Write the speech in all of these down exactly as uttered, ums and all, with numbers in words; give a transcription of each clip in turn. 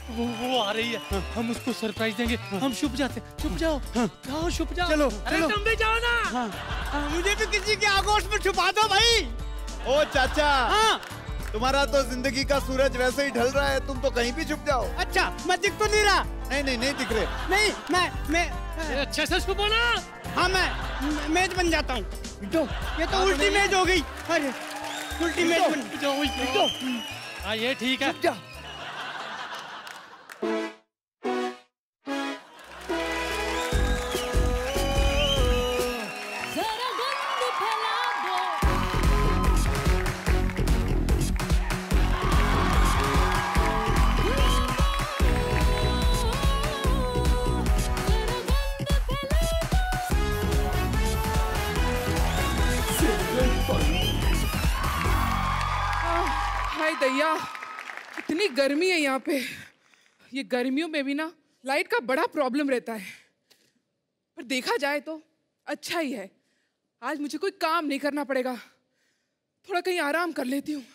वो वो आ रही है, हम उसको सरप्राइज देंगे। हम छुप जाते, छुप जाओ, जाओ छुप जाओ। चलो, अरे चलो। तुम भी जाओ ना। हाँ। मुझे भी किसी के आगोश में छुपा दो भाई। ओ चाचा, हाँ। तुम्हारा तो जिंदगी का सूरज वैसे ही ढल रहा है, तुम तो कहीं भी छुप जाओ। अच्छा, मैं दिख तो नहीं रहा? नहीं नहीं नहीं दिख रहे। नहीं, मैं मैं अच्छे से छुपो ना। हाँ, मैं मेज बन जाता हूँ। ये तो उल्टी मेज हो गई। अरे उल्टी मेज बन जाओ। हाँ ये ठीक है। हाय दैया, इतनी गर्मी है यहाँ पे। ये गर्मियों में भी ना लाइट का बड़ा प्रॉब्लम रहता है, पर देखा जाए तो अच्छा ही है। आज मुझे कोई काम नहीं करना पड़ेगा, थोड़ा कहीं आराम कर लेती हूँ।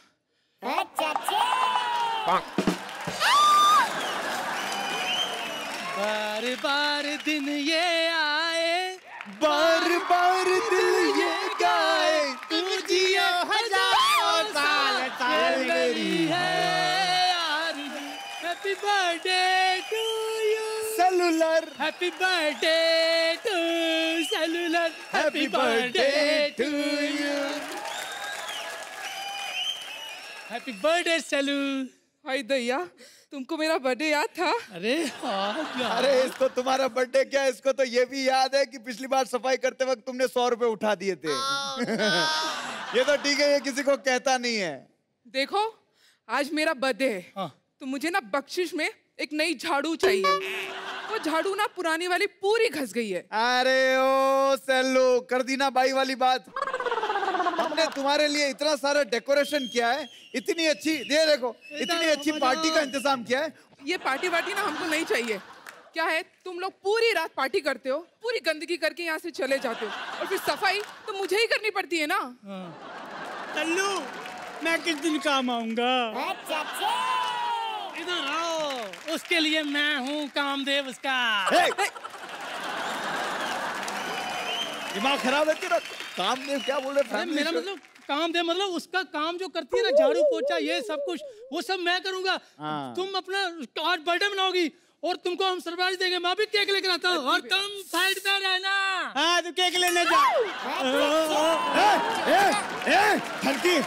बार बार दिन ये आए, बार बार दिल ये गाए, तू जियो हजारों साल, साल मेरी है यार। Happy birthday to you cellular, happy birthday to cellular, happy birthday to you, happy birthday Selu. हाय दैया, तुमको मेरा बर्थडे याद था? अरे हाँ यार। अरे इसको तुम्हारा बर्थडे क्या, इसको तो ये भी याद है कि पिछली बार सफाई करते वक्त तुमने सौ रुपए उठा दिए थे। oh, no. ये तो ठीक है, ये किसी को कहता नहीं है। देखो, आज मेरा बर्थडे है। हाँ। तो मुझे ना बख्शिश में एक नई झाड़ू चाहिए। वो झाड़ू ना पुरानी वाली पूरी घस गई है। अरे ओ सेल्लू, कर दी ना बाई वाली बात। हमने तुम्हारे लिए इतना सारा डेकोरेशन किया है, इतनी अच्छी, ये देखो, इतनी अच्छी पार्टी का इंतजाम किया है। ये पार्टी वार्टी ना हमको नहीं चाहिए। क्या है, तुम लोग पूरी रात पार्टी करते हो, पूरी गंदगी करके यहाँ से चले जाते हो, और फिर सफाई तो मुझे ही करनी पड़ती है ना। तल्लू, मैं किस दिन काम आऊंगा? इधर आओ, उसके लिए मैं हूँ कामदेव उसका। दिमाग खराब है तेरा? कामदेव क्या बोल रहे? मेरा मतलब कामदेव मतलब उसका काम जो करती है ना, झाड़ू पोछा ये सब कुछ, वो सब मैं करूंगा। हाँ। तुम अपना आज बर्थडे मनाओगी और तुमको हम सरप्राइज देंगे। मैं भी केक लेकर आता हूँ और तुम साइड पे रहना। हाँ, तू केक लेने जा। ठरकी,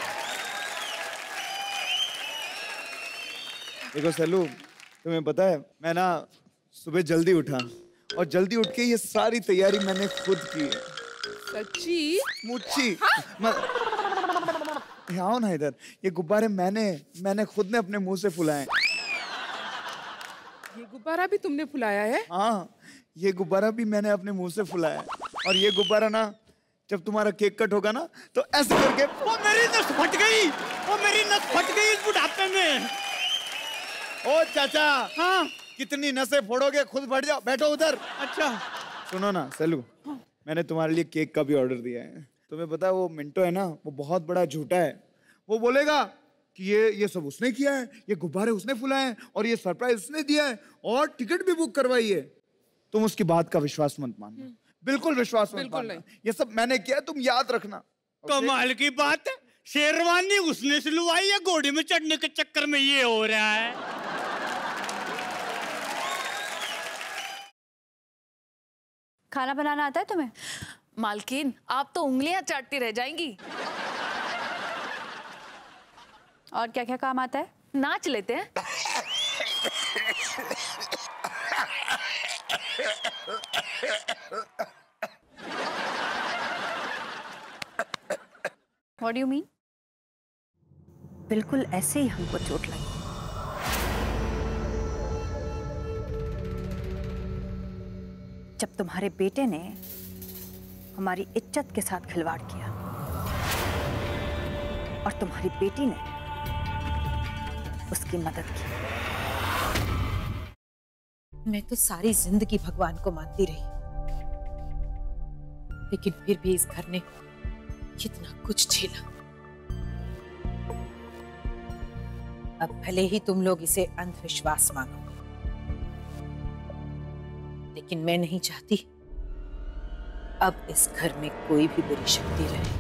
देखो सेल्लू, तुम्हें पता है मैं ना सुबह जल्दी उठा और जल्दी उठ के ये सारी तैयारी मैंने खुद की है। सच्ची? मुच्छी। मैं... आओ ना इधर, ये गुब्बारे मैंने मैंने खुद ने अपने मुंह से फुलाए। ये गुब्बारा भी तुमने फुलाया है? हाँ, ये गुब्बारा भी मैंने अपने मुंह से फुलाया है। और ये गुब्बारा ना जब तुम्हारा केक कट होगा ना तो ऐसे करके वो मेरी नस फट गई, वो मेरी नस फट गई इस बुढ़ापे में। ओ चाचा, हाँ, कितनी नसें फोड़ोगे, खुद फट जाओ, बैठो उधर। अच्छा सुनो ना सेलू, मैंने तुम्हारे लिए केक का भी ऑर्डर दिया है। तुम्हें पता है वो मिंटो है ना, वो बहुत बड़ा झूठा है। वो बोलेगा कि ये ये सब उसने किया है, ये गुब्बारे उसने फुलाए हैं और ये सरप्राइज उसने दिया है और टिकट भी बुक करवाई है। तुम उसकी बात का विश्वास मत मानना, बिल्कुल विश्वास मत मानना। ये सब मैंने किया, तुम याद रखना। कमाल की बात है, शेरवानी उसने सिलवाई है, घोड़े में चढ़ने के चक्कर में ये हो रहा है। खाना बनाना आता है तुम्हें? मालकिन, आप तो उंगलियां चाटती रह जाएंगी। और क्या क्या काम आता है? नाच लेते हैं। What do you mean? बिल्कुल ऐसे ही हमको चोट लगी। जब तुम्हारे बेटे ने हमारी इज्जत के साथ खिलवाड़ किया और तुम्हारी बेटी ने उसकी मदद की। मैं तो सारी जिंदगी भगवान को मानती रही, लेकिन फिर भी इस घर ने कितना कुछ झेला। अब भले ही तुम लोग इसे अंधविश्वास मानो, लेकिन मैं नहीं चाहती अब इस घर में कोई भी बुरी शक्ति रहे।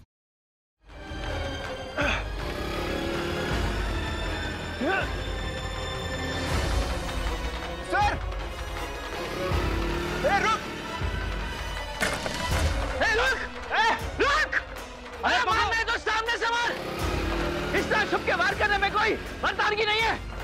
सर! ए, रुक! ए, रुक! ए, रुक! अरे मारना है तो सामने से मार! इस तरह छुप के वार करने में कोई मर्दानगी नहीं है।